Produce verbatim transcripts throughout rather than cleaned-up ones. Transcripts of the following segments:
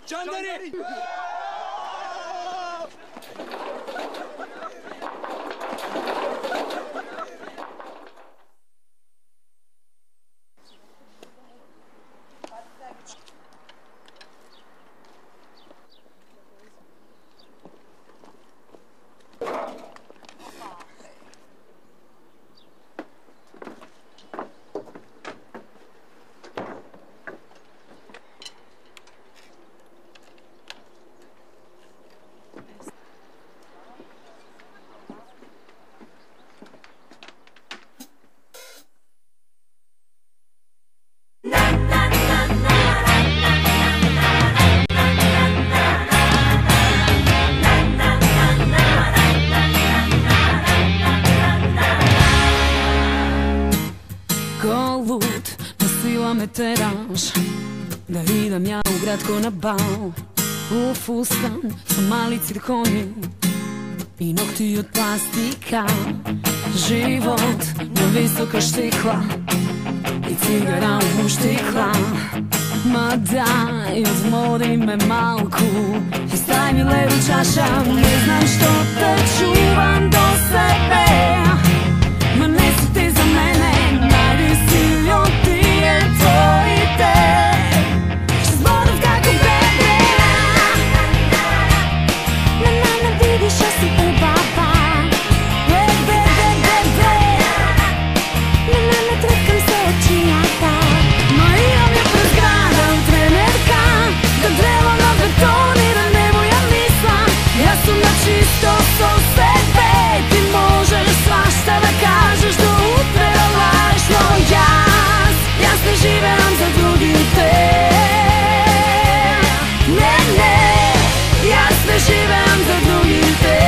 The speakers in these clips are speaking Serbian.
Čandari! Me teraš da idem ja u grad ko na bal. U fustan sa mali cirkoni i nokti od plastika. Život na visoka štikla i cigara u muštikla. Ma daj, odmori me malku i stavi mi levu čaša. Ne znam što te čuvam do sebe, ma ne si ti za mene, najdi si od ti je to i te. Što zborav kako bebe, na mene vidiš ja sam u baba. Bebe, bebe, bebe, na mene tretkam se očijata. Ma imam je prezgrada trenerka, da drevo na betonira nebo ja nisam. Ja sam na čisto so sebe, ti možeš svašta da kažeš do utra lažno. Jaz, jaz ne živim za drugim te. Ne, ne, jaz ne živim za drugim te.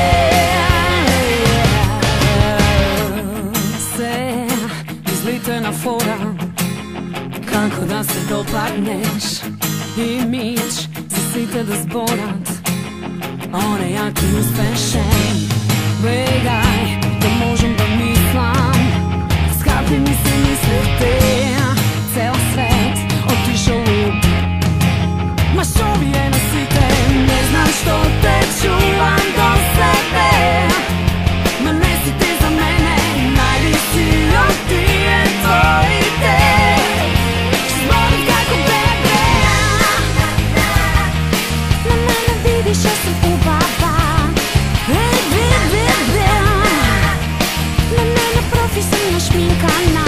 Se izlitena fora, kako da se dopadneš, i mić za site da zborat, on je jak i uspešen. Gledaj, da možem da mislim, skapi mi se misli te. Ceo svet otišao u ma što je nasite. Ne znam što te čuvam do sebe, ma ne si ti za mene, najdi si od ti je to i te. Zborim kako bebe, na mene vidiš ja sam u baba. Ej, bebe, na mene profesionalna šminka.